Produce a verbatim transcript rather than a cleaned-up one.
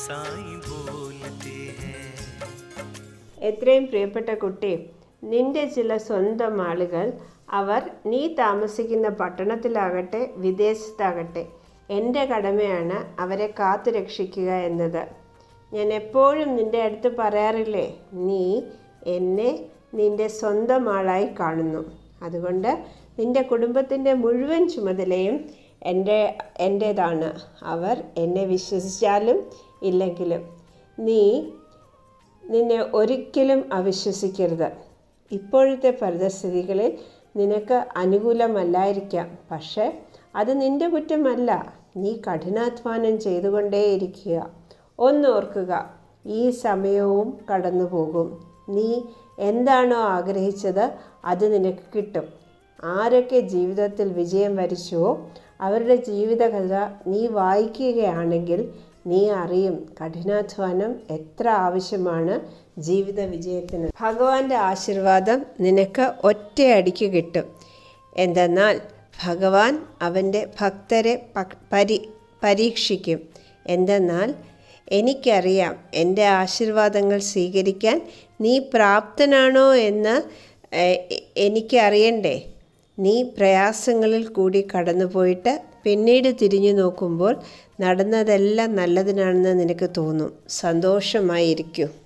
साईं बोलते हैं. എത്രയും പ്രിയപ്പെട്ട കുട്ടി, നിന്റെ ചില സ്വന്തം ആളുകൾ, അവർ നീ താമസിക്കുന്ന പട്ടണത്തിലാകട്ടെ വിദേശത്താകട്ടെ, എൻ്റെ കടമയാണ് അവരെ കാത്തു രക്ഷിക്കുക എന്നത്. ഞാൻ എപ്പോഴും നിൻ്റെ അടുത്ത് പറയാറില്ലേ, നീ എന്നെ നിൻ്റെ സ്വന്തം ആളായി കാണുന്നു. അതുകൊണ്ട് നിൻ്റെ കുടുംബത്തിൻ്റെ മുഴുവൻ ചുമതലയും എൻ്റെ എൻ്റേതാണ്. അവർ എന്നെ വിശ്വസിച്ചാലും ഇല്ലെങ്കിലും നീ നിന്നെ ഒരിക്കലും അവിശ്വസിക്കരുത്. ഇപ്പോഴത്തെ പരിതസ്ഥിതികളിൽ നിനക്ക് അനുകൂലമല്ലായിരിക്കാം, പക്ഷേ അത് നിൻ്റെ കുറ്റമല്ല. നീ കഠിനാധ്വാനം ചെയ്തുകൊണ്ടേയിരിക്കുക. ഒന്നോർക്കുക, ഈ സമയവും കടന്നു പോകും. നീ എന്താണോ ആഗ്രഹിച്ചത് അത് നിനക്ക് കിട്ടും. ആരൊക്കെ ജീവിതത്തിൽ വിജയം വരിച്ചുവോ അവരുടെ ജീവിതകഥ നീ വായിക്കുകയാണെങ്കിൽ നീ അറിയും കഠിനാധ്വാനം എത്ര ആവശ്യമാണ് ജീവിത വിജയത്തിന്. ഭഗവാന്റെ ആശീർവാദം നിനക്ക് ഒറ്റയടിക്ക് കിട്ടും. എന്തെന്നാൽ ഭഗവാൻ അവൻ്റെ ഭക്തരെ പരി പരീക്ഷിക്കും. എന്തെന്നാൽ എനിക്കറിയാം എൻ്റെ ആശീർവാദങ്ങൾ സ്വീകരിക്കാൻ നീ പ്രാപ്തനാണോ എന്ന് എനിക്കറിയണ്ടേ. നീ പ്രയാസങ്ങളിൽ കൂടി കടന്നുപോയിട്ട് പിന്നീട് തിരിഞ്ഞു നോക്കുമ്പോൾ നടന്നതെല്ലാം നല്ലതിനാണെന്ന് നിനക്ക് തോന്നും. സന്തോഷമായിരിക്കും.